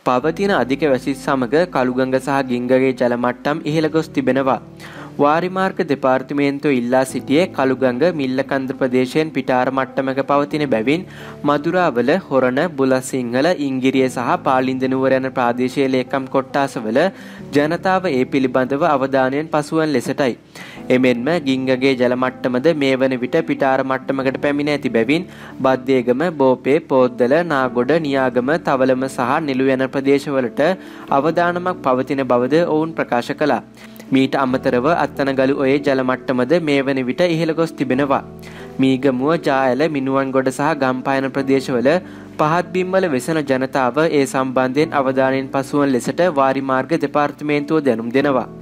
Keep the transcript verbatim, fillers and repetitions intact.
පවතින අධික වැසි සමග කළුගඟ සහ ගිංගගේ ජල මට්ටම් ඉහළ ගොස් තිබෙනවා. වාරිමාර්ග දෙපාර්තමේන්තුව ඉල්ලා සිටියේ කළුගඟ මිල්ලකන්ද ප්‍රදේශයෙන් පිටාර මට්ටමක පවතින බැවින් මදුරාවල, හොරණ, බුලසිංහල, ඉංගිරිය සහ පාලින්ද නුවර යන ප්‍රාදේශීය ලේකම් කොට්ටාසවල ජනතාව ඒ පිළිබඳව අවධානයෙන් පසුවන ලෙසටයි. එමෙන්ම ගිංගගේ ජල මට්ටමද මේ වන විට පිටාර මට්ටමකට පැමිණ ඇති බැවින් බද්දේගම, බෝපේ, පෝද්දල, නාගොඩ, නියාගම, තවලම සහ නිලු යන ප්‍රදේශවලට අවදානමක් පවතින බවද ඔවුන් ප්‍රකාශ කළා. මීට අමතරව අත්තනගලු ඔයේ ජල මට්ටමද මේ වන විට ඉහළ ගොස් තිබෙනවා. මීගමුව, ජායල, මිනුවන්ගොඩ සහ ගම්පායන ප්‍රදේශවල පහත් බිම්වල වෙසෙන ජනතාව ඒ සම්බන්ධයෙන් අවධානයෙන් පසුවන ලෙසට වාරිමාර්ග දෙපාර්තමේන්තුව දැනුම් දෙනවා.